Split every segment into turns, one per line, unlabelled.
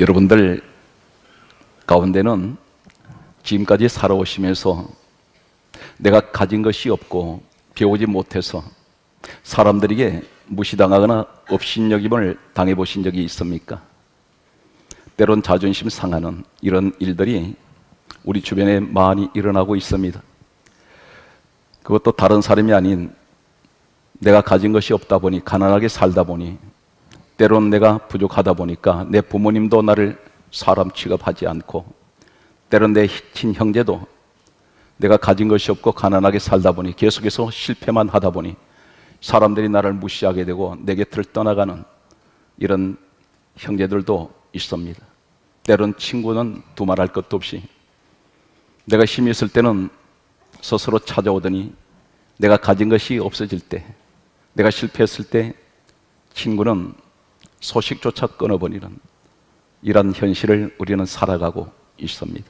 여러분들 가운데는 지금까지 살아오시면서 내가 가진 것이 없고 배우지 못해서 사람들에게 무시당하거나 업신여김을 당해보신 적이 있습니까? 때론 자존심 상하는 이런 일들이 우리 주변에 많이 일어나고 있습니다. 그것도 다른 사람이 아닌 내가 가진 것이 없다 보니, 가난하게 살다 보니, 때론 내가 부족하다 보니까 내 부모님도 나를 사람 취급하지 않고, 때론 내 친형제도 내가 가진 것이 없고 가난하게 살다 보니, 계속해서 실패만 하다 보니 사람들이 나를 무시하게 되고 내 곁을 떠나가는 이런 형제들도 있습니다. 때론 친구는 두말할 것도 없이 내가 힘이 있을 때는 스스로 찾아오더니 내가 가진 것이 없어질 때, 내가 실패했을 때 친구는 소식조차 끊어버리는 이런 현실을 우리는 살아가고 있습니다.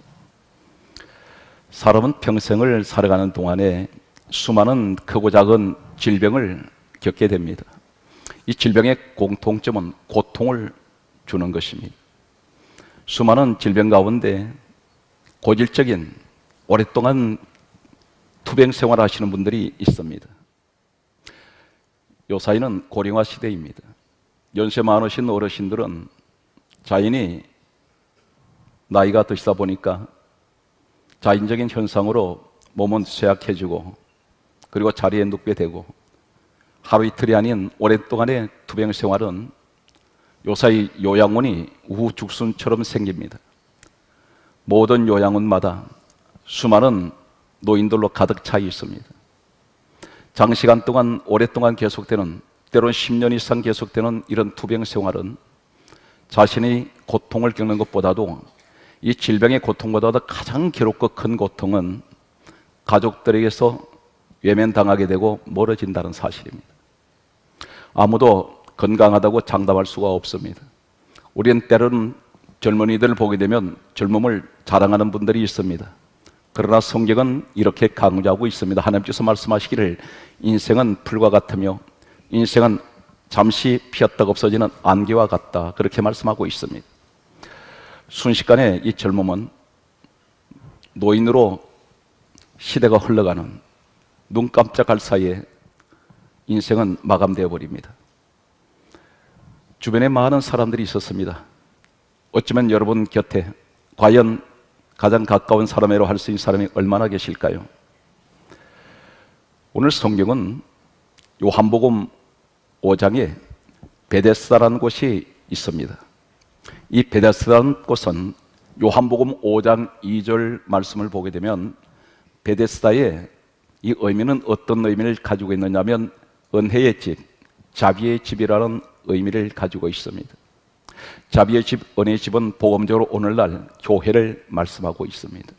사람은 평생을 살아가는 동안에 수많은 크고 작은 질병을 겪게 됩니다. 이 질병의 공통점은 고통을 주는 것입니다. 수많은 질병 가운데 고질적인 오랫동안 투병 생활을 하시는 분들이 있습니다. 요사이는 고령화 시대입니다. 연세 많으신 어르신들은 자인이 나이가 드시다 보니까 자인적인 현상으로 몸은 쇠약해지고, 그리고 자리에 눕게 되고, 하루 이틀이 아닌 오랫동안의 투병 생활은 요사이 요양원이 우후죽순처럼 생깁니다. 모든 요양원마다 수많은 노인들로 가득 차 있습니다. 장시간 동안 오랫동안 계속되는, 때론 10년 이상 계속되는 이런 투병 생활은 자신이 고통을 겪는 것보다도, 이 질병의 고통보다도 가장 괴롭고 큰 고통은 가족들에게서 외면당하게 되고 멀어진다는 사실입니다. 아무도 건강하다고 장담할 수가 없습니다. 우리는 때로는 젊은이들을 보게 되면 젊음을 자랑하는 분들이 있습니다. 그러나 성경은 이렇게 강조하고 있습니다. 하나님께서 말씀하시기를 인생은 풀과 같으며 인생은 잠시 피었다가 없어지는 안개와 같다, 그렇게 말씀하고 있습니다. 순식간에 이 젊음은 노인으로 시대가 흘러가는, 눈 깜짝할 사이에 인생은 마감되어 버립니다. 주변에 많은 사람들이 있었습니다. 어쩌면 여러분 곁에 과연 가장 가까운 사람이라고 할 수 있는 사람이 얼마나 계실까요? 오늘 성경은 요한복음 5장에 베데스다라는 곳이 있습니다. 이 베데스다라는 곳은 요한복음 5장 2절 말씀을 보게 되면 베데스다의 이 의미는 어떤 의미를 가지고 있느냐면 은혜의 집, 자비의 집이라는 의미를 가지고 있습니다. 자비의 집, 은혜의 집은 복음적으로 오늘날 교회를 말씀하고 있습니다.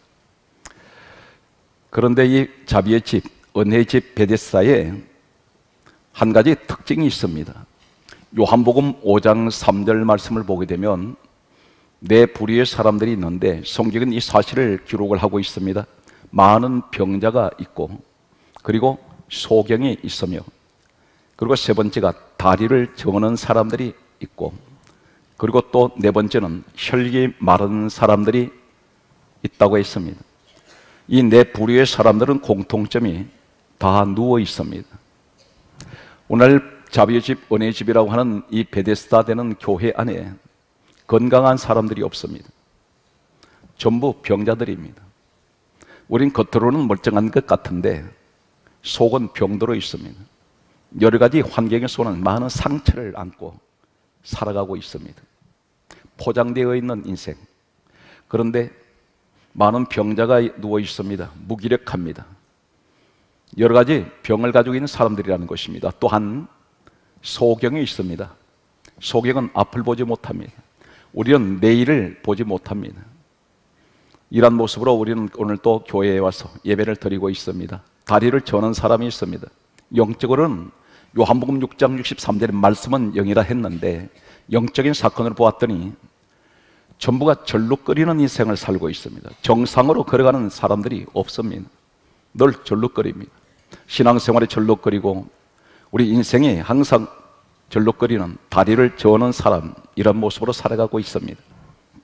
그런데 이 자비의 집, 은혜의 집 베데스다에 한 가지 특징이 있습니다. 요한복음 5장 3절 말씀을 보게 되면 네 부류의 사람들이 있는데 성경은 이 사실을 기록을 하고 있습니다. 많은 병자가 있고, 그리고 소경이 있으며, 그리고 세 번째가 다리를 저는 사람들이 있고, 그리고 또 네 번째는 혈기 마른 사람들이 있다고 했습니다. 이 네 부류의 사람들은 공통점이 다 누워 있습니다. 오늘 자비의 집, 은혜의 집이라고 하는 이 베데스다 되는 교회 안에 건강한 사람들이 없습니다. 전부 병자들입니다. 우린 겉으로는 멀쩡한 것 같은데 속은 병들어 있습니다. 여러 가지 환경에서는 많은 상처를 안고 살아가고 있습니다. 포장되어 있는 인생. 그런데 많은 병자가 누워 있습니다. 무기력합니다. 여러 가지 병을 가지고 있는 사람들이라는 것입니다. 또한 소경이 있습니다. 소경은 앞을 보지 못합니다. 우리는 내일을 보지 못합니다. 이런 모습으로 우리는 오늘 또 교회에 와서 예배를 드리고 있습니다. 다리를 저는 사람이 있습니다. 영적으로는 요한복음 6장 63절의 말씀은 영이라 했는데 영적인 사건을 보았더니 전부가 절룩거리는 인생을 살고 있습니다. 정상으로 걸어가는 사람들이 없습니다. 늘 절룩거립니다. 신앙생활에 절룩거리고 우리 인생이 항상 절룩거리는, 다리를 저는 사람, 이런 모습으로 살아가고 있습니다.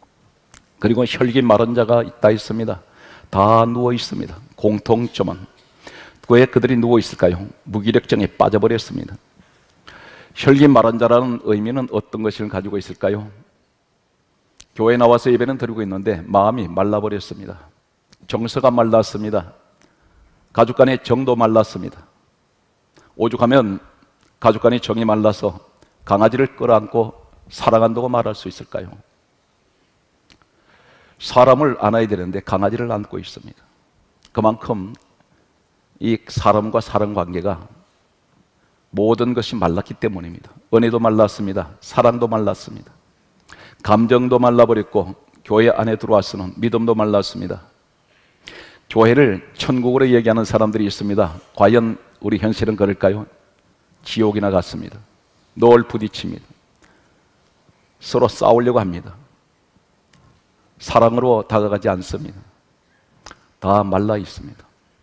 그리고 혈기 마른 자가 있다 했습니다. 다 누워 있습니다. 공통점은 왜 그들이 누워 있을까요? 무기력증에 빠져버렸습니다. 혈기 마른 자라는 의미는 어떤 것을 가지고 있을까요? 교회에 나와서 예배는 드리고 있는데 마음이 말라버렸습니다. 정서가 말랐습니다. 가족 간의 정도 말랐습니다. 오죽하면 가족 간의 정이 말라서 강아지를 끌어안고 사랑한다고 말할 수 있을까요? 사람을 안아야 되는데 강아지를 안고 있습니다. 그만큼 이 사람과 사람 관계가 모든 것이 말랐기 때문입니다. 은혜도 말랐습니다. 사랑도 말랐습니다. 감정도 말라버렸고 교회 안에 들어와서는 믿음도 말랐습니다. 교회를 천국으로 얘기하는 사람들이 있습니다. 과연 우리 현실은 그럴까요? 지옥이나 같습니다. 늘 부딪힙니다. 서로 싸우려고 합니다. 사랑으로 다가가지 않습니다. 다 말라 있습니다.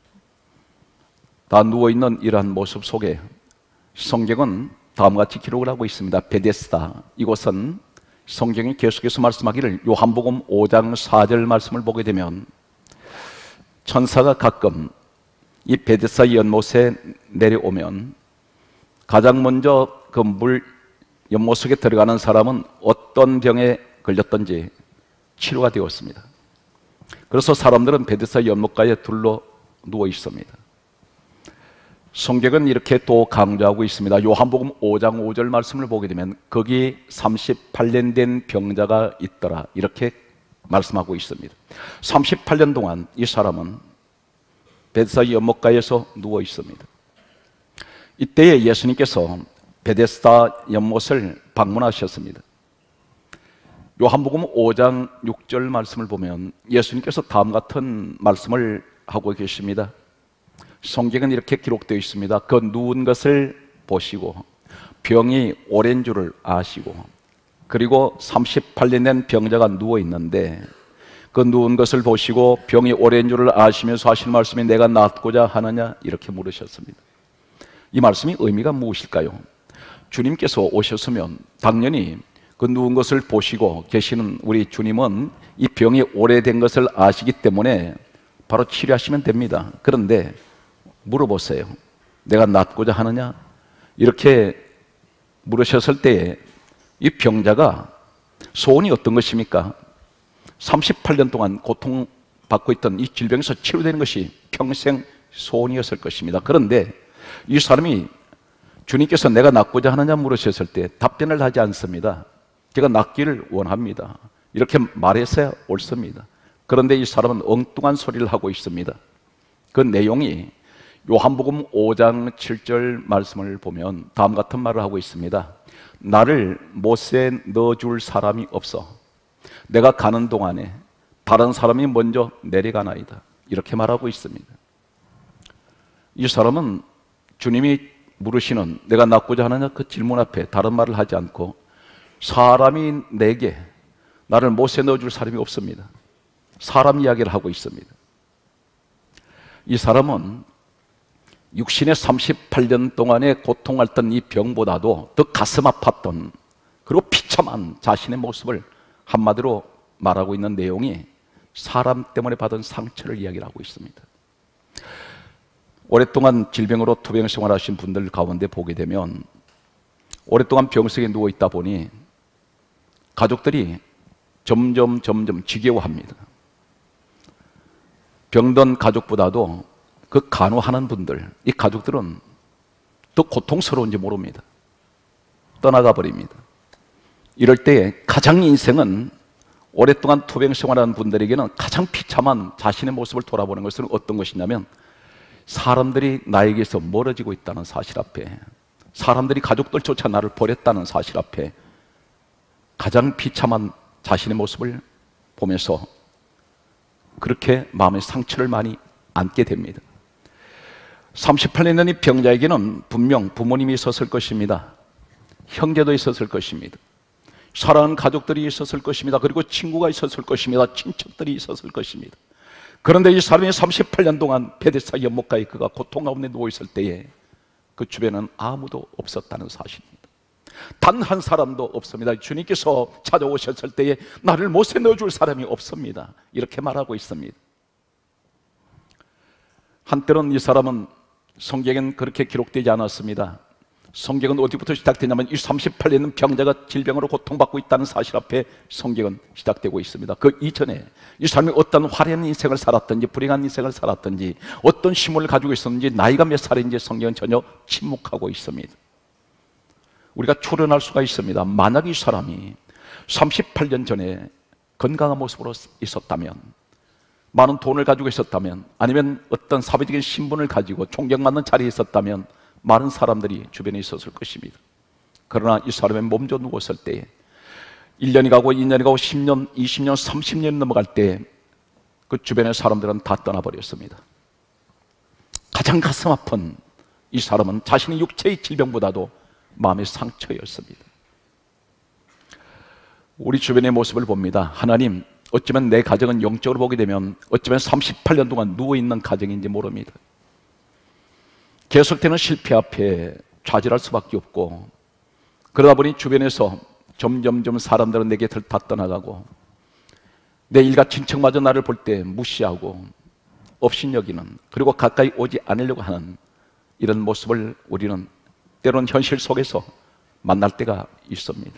다 누워있는 이러한 모습 속에 성경은 다음과 같이 기록을 하고 있습니다. 베데스다, 이곳은 성경이 계속해서 말씀하기를 요한복음 5장 4절 말씀을 보게 되면 천사가 가끔 이 베데스다 연못에 내려오면 가장 먼저 그 물 연못 속에 들어가는 사람은 어떤 병에 걸렸던지 치료가 되었습니다. 그래서 사람들은 베데스다 연못가에 둘러 누워 있습니다. 성경은 이렇게 또 강조하고 있습니다. 요한복음 5장 5절 말씀을 보게 되면 거기 38년 된 병자가 있더라, 이렇게 말씀하고 있습니다. 38년 동안 이 사람은 베데스다 연못가에서 누워 있습니다. 이때에 예수님께서 베데스다 연못을 방문하셨습니다. 요한복음 5장 6절 말씀을 보면 예수님께서 다음 같은 말씀을 하고 계십니다. 성경은 이렇게 기록되어 있습니다. 그 누운 것을 보시고 병이 오랜 줄을 아시고, 그리고 38년 된 병자가 누워 있는데 그 누운 것을 보시고 병이 오랜 줄을 아시면서 하시는 말씀이 내가 낫고자 하느냐, 이렇게 물으셨습니다. 이 말씀이 의미가 무엇일까요? 주님께서 오셨으면 당연히 그 누운 것을 보시고 계시는 우리 주님은 이 병이 오래된 것을 아시기 때문에 바로 치료하시면 됩니다. 그런데 물어보세요. 내가 낫고자 하느냐? 이렇게 물으셨을 때에 이 병자가 소원이 어떤 것입니까? 38년 동안 고통받고 있던 이 질병에서 치료되는 것이 평생 소원이었을 것입니다. 그런데 이 사람이 주님께서 내가 낫고자 하느냐 물으셨을 때 답변을 하지 않습니다. 제가 낫기를 원합니다, 이렇게 말했어야 옳습니다. 그런데 이 사람은 엉뚱한 소리를 하고 있습니다. 그 내용이 요한복음 5장 7절 말씀을 보면 다음 같은 말을 하고 있습니다. 나를 못에 넣어줄 사람이 없어 내가 가는 동안에 다른 사람이 먼저 내려가나이다, 이렇게 말하고 있습니다. 이 사람은 주님이 물으시는 내가 낫고자 하느냐 그 질문 앞에 다른 말을 하지 않고 사람이 내게 나를 못에 넣어줄 사람이 없습니다, 사람 이야기를 하고 있습니다. 이 사람은 육신의 38년 동안에 고통했던 이 병보다도 더 가슴 아팠던, 그리고 비참한 자신의 모습을 한마디로 말하고 있는 내용이 사람 때문에 받은 상처를 이야기를 하고 있습니다. 오랫동안 질병으로 투병 생활하신 분들 가운데 보게 되면 오랫동안 병석에 누워 있다 보니 가족들이 점점 지겨워합니다. 병든 가족보다도 그 간호하는 분들, 이 가족들은 더 고통스러운지 모릅니다. 떠나가 버립니다. 이럴 때 가장 인생은 오랫동안 투병 생활하는 분들에게는 가장 비참한 자신의 모습을 돌아보는 것은 어떤 것이냐면 사람들이 나에게서 멀어지고 있다는 사실 앞에, 사람들이 가족들조차 나를 버렸다는 사실 앞에 가장 비참한 자신의 모습을 보면서 그렇게 마음의 상처를 많이 안게 됩니다. 38년 된 이 병자에게는 분명 부모님이 있었을 것입니다. 형제도 있었을 것입니다. 사랑하는 가족들이 있었을 것입니다. 그리고 친구가 있었을 것입니다. 친척들이 있었을 것입니다. 그런데 이 사람이 38년 동안 베데스다 연못가에 그가 고통 가운데 누워 있을 때에 그 주변에는 아무도 없었다는 사실입니다. 단 한 사람도 없습니다. 주님께서 찾아오셨을 때에 나를 못에 넣어줄 사람이 없습니다. 이렇게 말하고 있습니다. 한때는 이 사람은 성경엔 그렇게 기록되지 않았습니다. 성경은 어디부터 시작되냐면 이 38년 병자가 질병으로 고통받고 있다는 사실 앞에 성경은 시작되고 있습니다. 그 이전에 이 사람이 어떤 화려한 인생을 살았든지 불행한 인생을 살았든지 어떤 힘을 가지고 있었는지 나이가 몇 살인지 성경은 전혀 침묵하고 있습니다. 우리가 추론할 수가 있습니다. 만약 이 사람이 38년 전에 건강한 모습으로 있었다면, 많은 돈을 가지고 있었다면, 아니면 어떤 사회적인 신분을 가지고 존경받는 자리에 있었다면 많은 사람들이 주변에 있었을 것입니다. 그러나 이 사람의 몸져 누웠을 때에 1년이 가고 2년이 가고 10년, 20년, 30년이 넘어갈 때 그 주변의 사람들은 다 떠나버렸습니다. 가장 가슴 아픈 이 사람은 자신의 육체의 질병보다도 마음의 상처였습니다. 우리 주변의 모습을 봅니다. 하나님, 어쩌면 내 가정은 영적으로 보게 되면 어쩌면 38년 동안 누워있는 가정인지 모릅니다. 계속되는 실패 앞에 좌절할 수밖에 없고, 그러다 보니 주변에서 점점점 사람들은 내 곁을 다 떠나가고 내 일가 친척마저 나를 볼 때 무시하고 업신여기는, 그리고 가까이 오지 않으려고 하는 이런 모습을 우리는 때로는 현실 속에서 만날 때가 있습니다.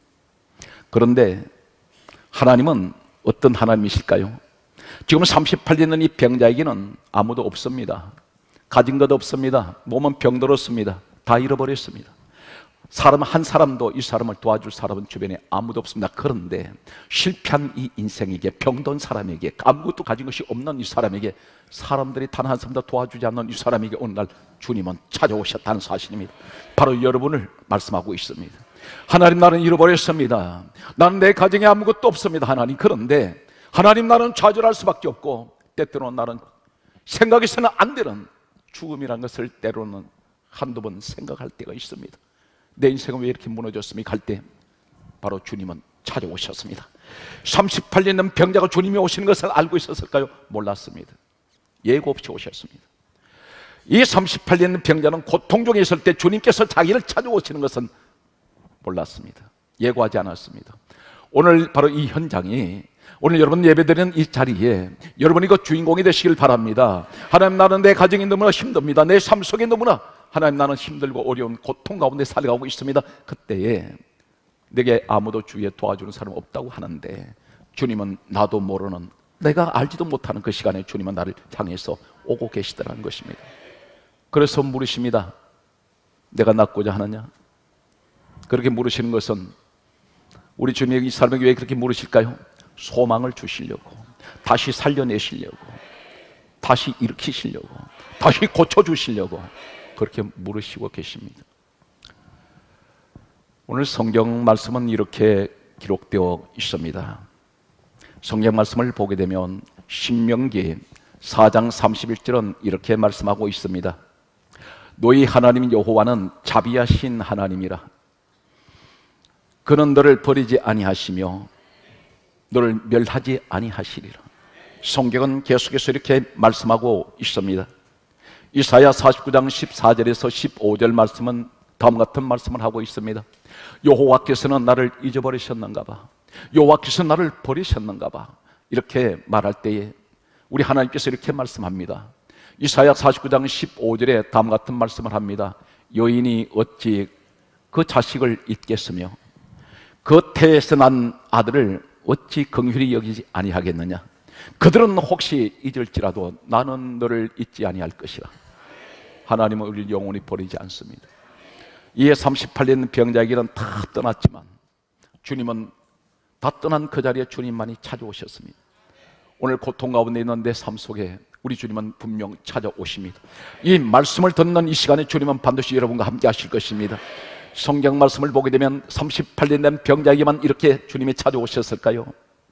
그런데 하나님은 어떤 하나님이실까요? 지금 38년 이 병자에게는 아무도 없습니다. 가진 것 없습니다. 몸은 병들었습니다. 다 잃어버렸습니다. 사람 한 사람도 이 사람을 도와줄 사람은 주변에 아무도 없습니다. 그런데 실패한 이 인생에게, 병든 사람에게, 아무것도 가진 것이 없는 이 사람에게, 사람들이 단 한 사람도 도와주지 않는 이 사람에게 어느 날 주님은 찾아오셨다는 사실입니다. 바로 여러분을 말씀하고 있습니다. 하나님, 나는 잃어버렸습니다. 나는 내 가정에 아무것도 없습니다. 하나님, 그런데 하나님, 나는 좌절할 수밖에 없고 때때로는 나는 생각해서는 안 되는 죽음이라는 것을 때로는 한두 번 생각할 때가 있습니다. 내 인생은 왜 이렇게 무너졌습니까? 할 때 바로 주님은 찾아오셨습니다. 38년 된 병자가 주님이 오시는 것을 알고 있었을까요? 몰랐습니다. 예고 없이 오셨습니다. 이 38년 된 병자는 고통 중에 있을 때 주님께서 자기를 찾아오시는 것은 몰랐습니다. 예고하지 않았습니다. 오늘 바로 이 현장이, 오늘 여러분 예배드리는 이 자리에 여러분이 그 주인공이 되시길 바랍니다. 하나님, 나는 내 가정이 너무나 힘듭니다. 내 삶 속에 너무나, 하나님, 나는 힘들고 어려운 고통 가운데 살아가고 있습니다. 그때에 내게 아무도 주위에 도와주는 사람 없다고 하는데 주님은 나도 모르는, 내가 알지도 못하는 그 시간에 주님은 나를 향해서 오고 계시더라는 것입니다. 그래서 물으십니다. 내가 낫고자 하느냐? 그렇게 물으시는 것은 우리 주님이 이 사람에게 왜 그렇게 물으실까요? 소망을 주시려고, 다시 살려내시려고, 다시 일으키시려고, 다시 고쳐주시려고 그렇게 물으시고 계십니다. 오늘 성경 말씀은 이렇게 기록되어 있습니다. 성경 말씀을 보게 되면 신명기 4장 31절은 이렇게 말씀하고 있습니다. 너희 하나님 여호와는 자비하신 하나님이라. 그는 너를 버리지 아니하시며 너를 멸하지 아니하시리라. 성경은 계속해서 이렇게 말씀하고 있습니다. 이사야 49장 14절에서 15절 말씀은 다음 같은 말씀을 하고 있습니다. 여호와께서는 나를 잊어버리셨는가 봐, 여호와께서 나를 버리셨는가 봐, 이렇게 말할 때에 우리 하나님께서 이렇게 말씀합니다. 이사야 49장 15절에 다음 같은 말씀을 합니다. 여인이 어찌 그 자식을 잊겠으며 그 태에서 난 아들을 어찌 긍휼히 여기지 아니하겠느냐? 그들은 혹시 잊을지라도 나는 너를 잊지 아니할 것이라. 하나님은 우리를 영원히 버리지 않습니다. 이에 38년 병자에게는 다 떠났지만 주님은 다 떠난 그 자리에 주님만이 찾아오셨습니다. 오늘 고통 가운데 있는 내 삶 속에 우리 주님은 분명 찾아오십니다. 이 말씀을 듣는 이 시간에 주님은 반드시 여러분과 함께 하실 것입니다. 성경 말씀을 보게 되면 38년 된 병자에게만 이렇게 주님이 찾아오셨을까요?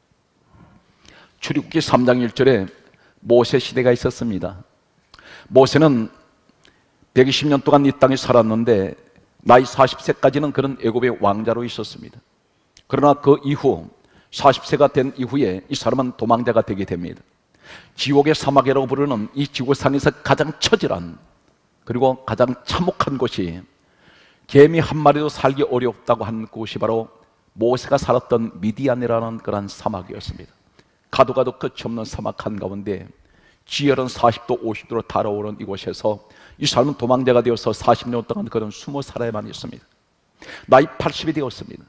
출애굽기 3장 1절에 모세 시대가 있었습니다. 모세는 120년 동안 이 땅에 살았는데 나이 40세까지는 그런 애굽의 왕자로 있었습니다. 그러나 그 이후 40세가 된 이후에 이 사람은 도망자가 되게 됩니다. 지옥의 사막이라고 부르는 이 지구상에서 가장 처절한 그리고 가장 참혹한 곳이 개미 한 마리도 살기 어렵다고 한 곳이 바로 모세가 살았던 미디안이라는 그런 사막이었습니다. 가도 가도 끝이 없는 사막 한가운데 지열은 40도 50도로 달아오른 이곳에서 이 사람은 도망자가 되어서 40년 동안 그런 숨어 살아야만 했습니다. 나이 80이 되었습니다.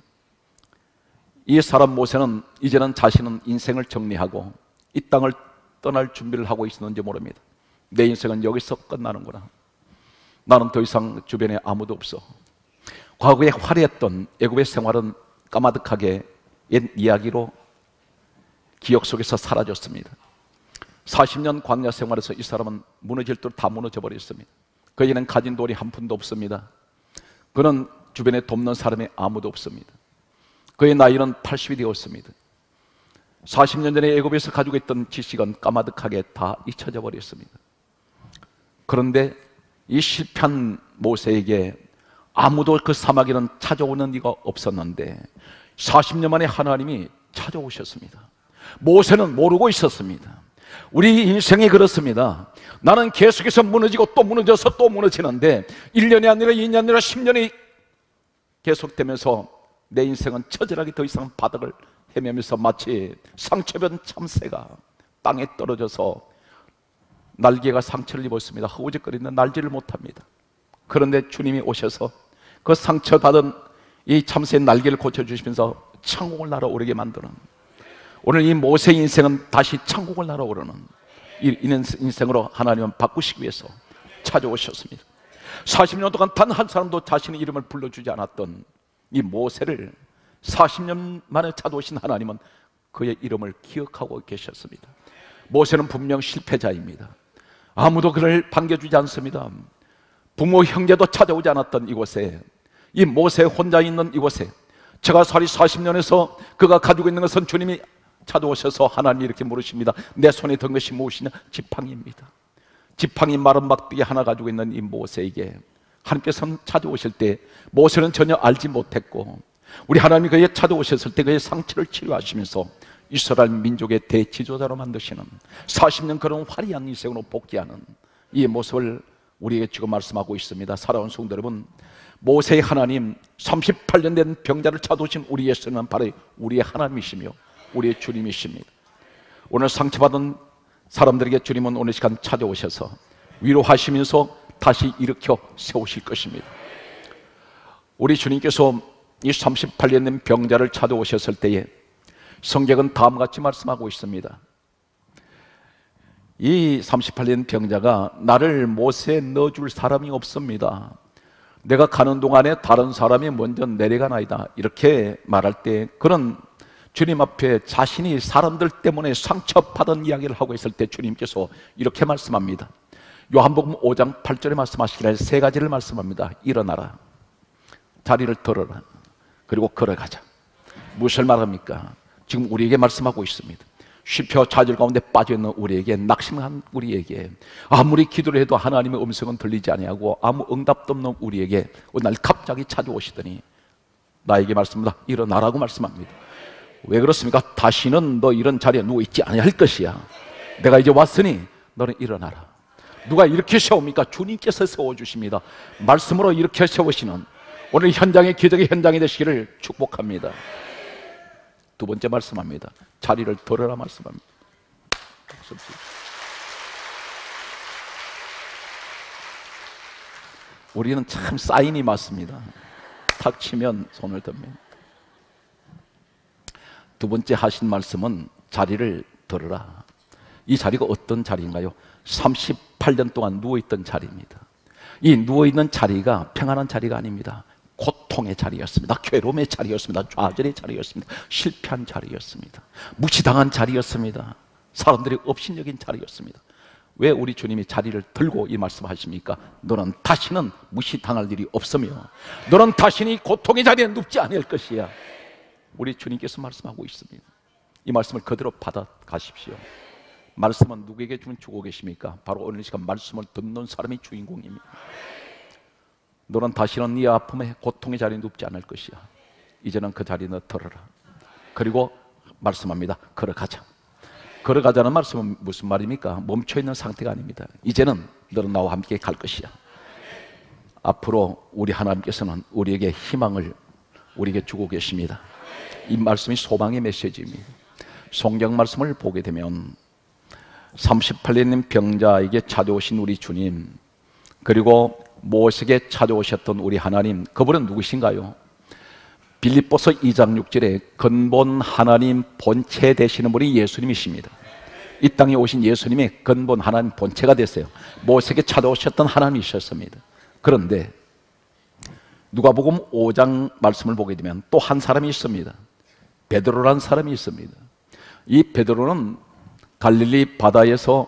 이 사람 모세는 이제는 자신은 인생을 정리하고 이 땅을 떠날 준비를 하고 있었는지 모릅니다. 내 인생은 여기서 끝나는구나. 나는 더 이상 주변에 아무도 없어. 과거에 화려했던 애굽의 생활은 까마득하게 옛 이야기로 기억 속에서 사라졌습니다. 40년 광야 생활에서 이 사람은 무너질 듯 다 무너져 버렸습니다. 그에게는 가진 돈이 한 푼도 없습니다. 그는 주변에 돕는 사람이 아무도 없습니다. 그의 나이는 80이 되었습니다. 40년 전에 애굽에서 가지고 있던 지식은 까마득하게 다 잊혀져 버렸습니다. 그런데 이 실패한 모세에게 아무도 그 사막에는 찾아오는 이가 없었는데 40년 만에 하나님이 찾아오셨습니다. 모세는 모르고 있었습니다. 우리 인생이 그렇습니다. 나는 계속해서 무너지고 또 무너져서 또 무너지는데 1년이 아니라 2년이 아니라 10년이 계속되면서 내 인생은 처절하게 더 이상 바닥을 헤매면서 마치 상처변 참새가 땅에 떨어져서 날개가 상처를 입었습니다. 허우적거리는 날지를 못합니다. 그런데 주님이 오셔서 그 상처받은 이 참새의 날개를 고쳐주시면서 천국을 날아오르게 만드는, 오늘 이 모세의 인생은 다시 천국을 날아오르는 이 인생으로 하나님은 바꾸시기 위해서 찾아오셨습니다. 40년 동안 단 한 사람도 자신의 이름을 불러주지 않았던 이 모세를 40년 만에 찾아오신 하나님은 그의 이름을 기억하고 계셨습니다. 모세는 분명 실패자입니다. 아무도 그를 반겨주지 않습니다. 부모 형제도 찾아오지 않았던 이곳에, 이 모세 혼자 있는 이곳에 제가살이 40년에서 그가 가지고 있는 것은 주님이 찾아오셔서 하나님이 이렇게 물으십니다. 내 손에 든 것이 무엇이냐? 지팡이입니다. 지팡이 마른 막대기 하나 가지고 있는 이 모세에게 하나님께서 찾아오실 때 모세는 전혀 알지 못했고, 우리 하나님이 그에게 찾아오셨을 때 그의 상처를 치료하시면서 이스라엘 민족의 대지도자로 만드시는 40년 그런 화려한 인생으로 복귀하는 이 모습을 우리에게 지금 말씀하고 있습니다. 사랑하는 성도 여러분, 모세의 하나님, 38년 된 병자를 찾아오신 우리 예수는 바로 우리의 하나님이시며 우리의 주님이십니다. 오늘 상처받은 사람들에게 주님은 오늘 시간 찾아오셔서 위로하시면서 다시 일으켜 세우실 것입니다. 우리 주님께서 이 38년 된 병자를 찾아오셨을 때에 성경은 다음과 같이 말씀하고 있습니다. 이 38년 병자가 나를 못에 넣어줄 사람이 없습니다. 내가 가는 동안에 다른 사람이 먼저 내려가나이다. 이렇게 말할 때 그런 주님 앞에 자신이 사람들 때문에 상처받은 이야기를 하고 있을 때 주님께서 이렇게 말씀합니다. 요한복음 5장 8절에 말씀하시기를 세 가지를 말씀합니다. 일어나라, 자리를 들어라, 그리고 걸어가자. 무엇을 말합니까? 지금 우리에게 말씀하고 있습니다. 쉼표 좌절 가운데 빠져있는 우리에게, 낙심한 우리에게, 아무리 기도를 해도 하나님의 음성은 들리지 아니하고 아무 응답도 없는 우리에게 어느 날 갑자기 찾아오시더니 나에게 말씀합니다. 일어나라고 말씀합니다. 왜 그렇습니까? 다시는 너 이런 자리에 누워있지 아니할 것이야. 내가 이제 왔으니 너는 일어나라. 누가 이렇게 세웁니까? 주님께서 세워주십니다. 말씀으로 이렇게 세우시는 오늘 현장의 기적의 현장이 되시기를 축복합니다. 두 번째 말씀합니다. 자리를 들어라 말씀합니다. 우리는 참 사인이 맞습니다. 탁 치면 손을 듭니다. 두 번째 하신 말씀은 자리를 들어라. 이 자리가 어떤 자리인가요? 38년 동안 누워있던 자리입니다. 이 누워있는 자리가 평안한 자리가 아닙니다. 고통의 자리였습니다. 괴로움의 자리였습니다. 좌절의 자리였습니다. 실패한 자리였습니다. 무시당한 자리였습니다. 사람들이 업신여긴 자리였습니다. 왜 우리 주님이 자리를 들고 이 말씀하십니까? 너는 다시는 무시당할 일이 없으며 너는 다시는 고통의 자리에 눕지 않을 것이야. 우리 주님께서 말씀하고 있습니다. 이 말씀을 그대로 받아가십시오. 말씀은 누구에게 주고 계십니까? 바로 오늘 시간 말씀을 듣는 사람이 주인공입니다. 너는 다시는 네 아픔의 고통의 자리에 눕지 않을 것이야. 이제는 그 자리에 너 들어라. 그리고 말씀합니다. 걸어가자. 걸어가자는 말씀은 무슨 말입니까? 멈춰있는 상태가 아닙니다. 이제는 너는 나와 함께 갈 것이야. 앞으로 우리 하나님께서는 우리에게 희망을 우리에게 주고 계십니다. 이 말씀이 소망의 메시지입니다. 성경 말씀을 보게 되면 38년 병자에게 찾아오신 우리 주님, 그리고 모세에게 찾아오셨던 우리 하나님, 그분은 누구신가요? 빌립보서 2장 6절에 근본 하나님 본체 되시는 분이 예수님이십니다. 이 땅에 오신 예수님이 근본 하나님 본체가 됐어요. 모세에게 찾아오셨던 하나님이셨습니다. 그런데 누가복음 5장 말씀을 보게 되면 또 한 사람이 있습니다. 베드로라는 사람이 있습니다. 이 베드로는 갈릴리 바다에서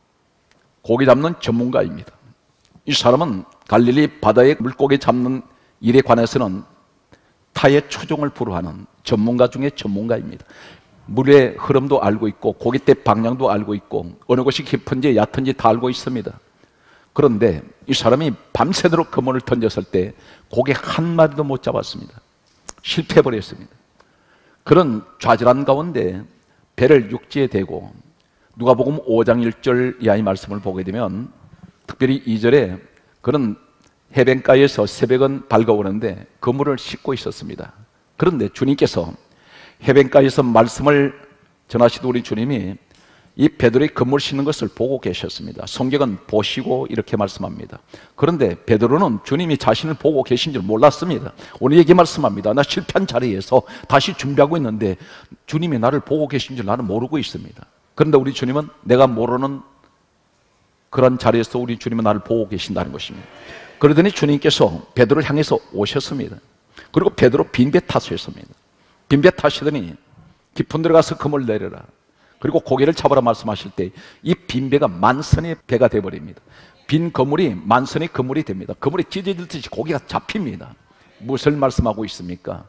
고기 잡는 전문가입니다. 이 사람은 갈릴리 바다에 물고기 잡는 일에 관해서는 타의 초종을 불허하는 전문가 중에 전문가입니다. 물의 흐름도 알고 있고 고깃대 방향도 알고 있고 어느 곳이 깊은지 얕은지 다 알고 있습니다. 그런데 이 사람이 밤새도록 그물을 던졌을 때 고기 한 마리도 못 잡았습니다. 실패해버렸습니다. 그런 좌절한 가운데 배를 육지에 대고 누가복음 5장 1절 이하의 말씀을 보게 되면 특별히 2절에 그는 해변가에서 새벽은 밝아오는데 그물을 씻고 있었습니다. 그런데 주님께서 해변가에서 말씀을 전하시던 우리 주님이 이 베드로의 그물 씻는 것을 보고 계셨습니다. 성경은 보시고 이렇게 말씀합니다. 그런데 베드로는 주님이 자신을 보고 계신 줄 몰랐습니다. 오늘 얘기 말씀합니다. 나 실패한 자리에서 다시 준비하고 있는데 주님이 나를 보고 계신 줄 나는 모르고 있습니다. 그런데 우리 주님은 내가 모르는 그런 자리에서 우리 주님은 나를 보고 계신다는 것입니다. 그러더니 주님께서 베드로를 향해서 오셨습니다. 그리고 베드로 빈배 타셨습니다. 빈배 타시더니 깊은 데로 가서 그물 내려라, 그리고 고기를 잡아라 말씀하실 때 이 빈배가 만선의 배가 되어버립니다. 빈 그물이 만선의 그물이 됩니다. 그물이 찢어질 듯이 고기가 잡힙니다. 무엇을 말씀하고 있습니까?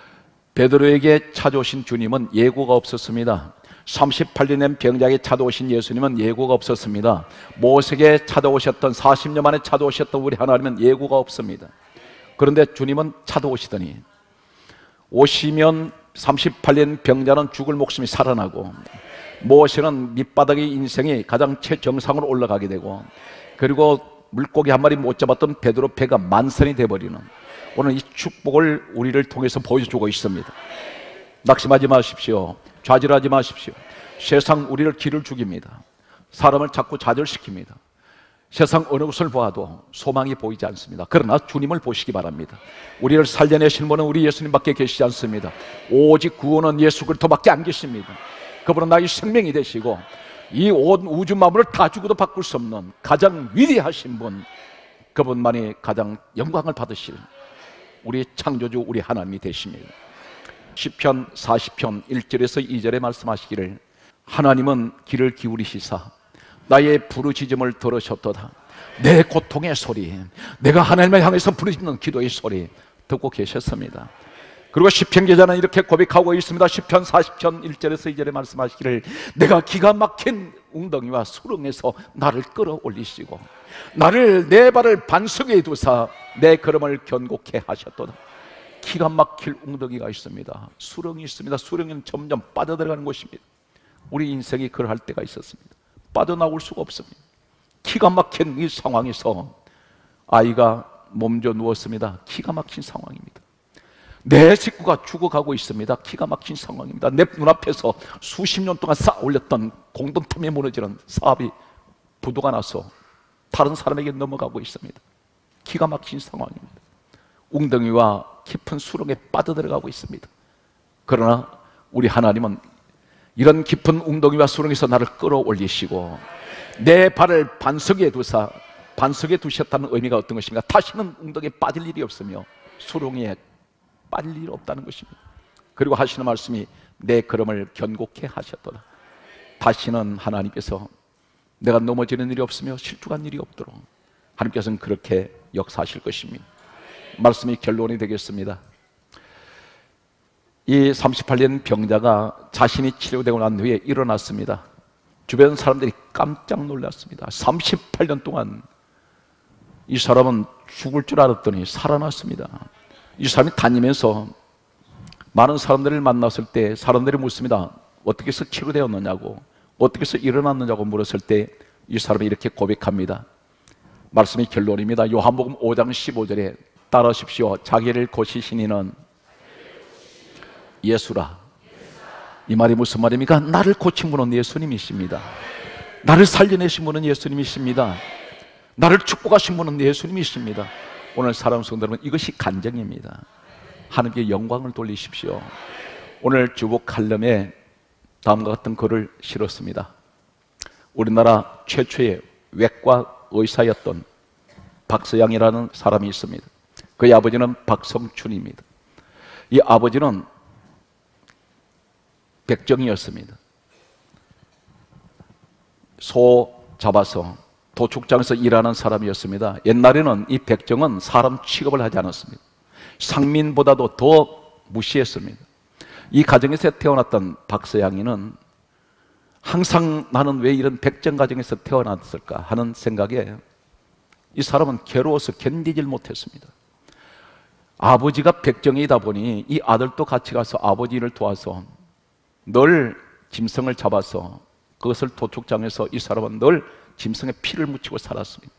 베드로에게 찾아오신 주님은 예고가 없었습니다. 38년 된 병자에게 찾아오신 예수님은 예고가 없었습니다. 모세에게 찾아오셨던 40년 만에 찾아오셨던 우리 하나님은 예고가 없습니다. 그런데 주님은 찾아오시더니 오시면 38년 병자는 죽을 목숨이 살아나고 모세는 밑바닥의 인생이 가장 최정상으로 올라가게 되고 그리고 물고기 한 마리 못 잡았던 베드로 배가 만선이 되어버리는 오늘 이 축복을 우리를 통해서 보여주고 있습니다. 낙심하지 마십시오. 좌절하지 마십시오. 세상 우리를 길을 죽입니다. 사람을 자꾸 좌절시킵니다. 세상 어느 곳을 보아도 소망이 보이지 않습니다. 그러나 주님을 보시기 바랍니다. 우리를 살려내신 분은 우리 예수님밖에 계시지 않습니다. 오직 구원은 예수 그리스도밖에 안 계십니다. 그분은 나의 생명이 되시고 이 온 우주 만물을 다 주고도 바꿀 수 없는 가장 위대하신 분, 그분만이 가장 영광을 받으실 우리 창조주 우리 하나님이 되십니다. 시편 40편 1절에서 2절에 말씀하시기를 하나님은 귀를 기울이시사 나의 부르짖음을 들으셨도다. 내 고통의 소리, 내가 하나님을 향해서 부르짖는 기도의 소리 듣고 계셨습니다. 그리고 시편 기자는 이렇게 고백하고 있습니다. 시편 40편 1절에서 2절에 말씀하시기를 내가 기가 막힌 웅덩이와 수렁에서 나를 끌어올리시고 나를 내 발을 반석에 두사 내 걸음을 견고케 하셨도다. 기가 막힐 웅덩이가 있습니다. 수렁이 있습니다. 수렁은 점점 빠져들어가는 곳입니다. 우리 인생이 그럴 때가 있었습니다. 빠져나올 수가 없습니다. 기가 막힌 이 상황에서 아이가 몸져 누웠습니다. 기가 막힌 상황입니다. 내 식구가 죽어가고 있습니다. 기가 막힌 상황입니다. 내 눈앞에서 수십 년 동안 쌓아 올렸던 공동탐에 무너지는 사업이 부도가 나서 다른 사람에게 넘어가고 있습니다. 기가 막힌 상황입니다. 웅덩이와 깊은 수렁에 빠져들어가고 있습니다. 그러나 우리 하나님은 이런 깊은 웅덩이와 수렁에서 나를 끌어올리시고 내 발을 반석에 두사, 반석에 두셨다는 의미가 어떤 것인가? 다시는 웅덩이에 빠질 일이 없으며 수렁에 빠질 일이 없다는 것입니다. 그리고 하시는 말씀이 내 걸음을 견고케 하셨도다. 다시는 하나님께서 내가 넘어지는 일이 없으며 실족한 일이 없도록 하나님께서는 그렇게 역사하실 것입니다. 말씀이 결론이 되겠습니다. 이 38년 병자가 자신이 치료되고 난 후에 일어났습니다. 주변 사람들이 깜짝 놀랐습니다. 38년 동안 이 사람은 죽을 줄 알았더니 살아났습니다. 이 사람이 다니면서 많은 사람들을 만났을 때 사람들이 묻습니다. 어떻게 해서 치료되었느냐고, 어떻게 해서 일어났느냐고 물었을 때 이 사람이 이렇게 고백합니다. 말씀이 결론입니다. 요한복음 5장 15절에 따르십시오. 자기를 고치신 이는 예수라. 이 말이 무슨 말입니까? 나를 고친 분은 예수님이십니다. 나를 살려내신 분은 예수님이십니다. 나를 축복하신 분은 예수님이십니다. 오늘 사랑하는 성도 여러분, 이것이 간증입니다. 하나님께 영광을 돌리십시오. 오늘 주보 칼럼에 다음과 같은 글을 실었습니다. 우리나라 최초의 외과 의사였던 박서양이라는 사람이 있습니다. 그의 아버지는 박성춘입니다. 이 아버지는 백정이었습니다. 소 잡아서 도축장에서 일하는 사람이었습니다. 옛날에는 이 백정은 사람 취급을 하지 않았습니다. 상민보다도 더 무시했습니다. 이 가정에서 태어났던 박서양이는 항상 나는 왜 이런 백정 가정에서 태어났을까 하는 생각에 이 사람은 괴로워서 견디질 못했습니다. 아버지가 백정이다 보니 이 아들도 같이 가서 아버지를 도와서 늘 짐승을 잡아서 그것을 도축장에서 이 사람은 늘 짐승의 피를 묻히고 살았습니다.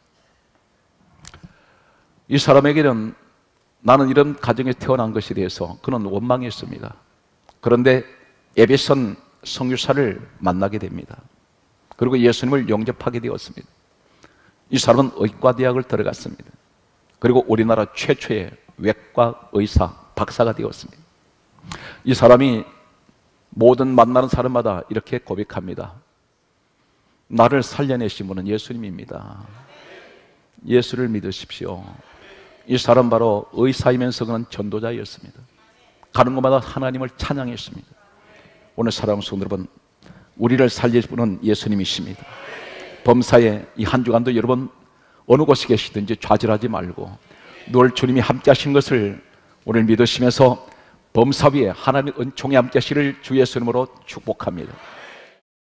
이 사람에게는 나는 이런 가정에 태어난 것에 대해서 그는 원망했습니다. 그런데 에베손 성유사를 만나게 됩니다. 그리고 예수님을 영접하게 되었습니다. 이 사람은 의과대학을 들어갔습니다. 그리고 우리나라 최초의 외과 의사 박사가 되었습니다. 이 사람이 모든 만나는 사람마다 이렇게 고백합니다. 나를 살려내신 분은 예수님입니다. 예수를 믿으십시오. 이 사람 바로 의사이면서 그는 전도자였습니다. 가는 곳마다 하나님을 찬양했습니다. 오늘 사랑하는 성도 여러분, 우리를 살리실 분은 예수님이십니다. 범사에 이 한 주간도 여러분 어느 곳에 계시든지 좌절하지 말고 늘 주님이 함께 하신 것을 오늘 믿으시면서 범사 위에 하나님의 은총이 함께 하시기를 주 예수님으로 축복합니다.